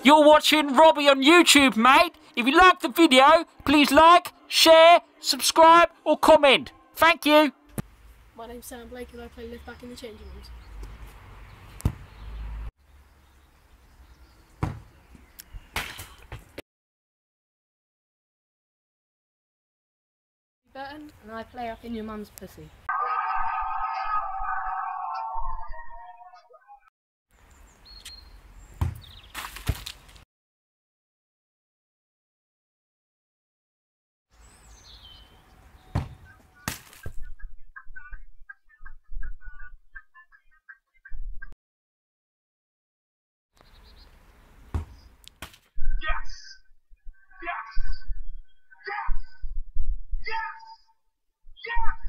You're watching Robbie on YouTube, mate. If you like the video, please like, share, subscribe or comment. Thank you. My name's Sam Blake and I play lift back in the changing rooms. Burton and I play up in your mum's pussy. Yes! Yes! Yes! Yes!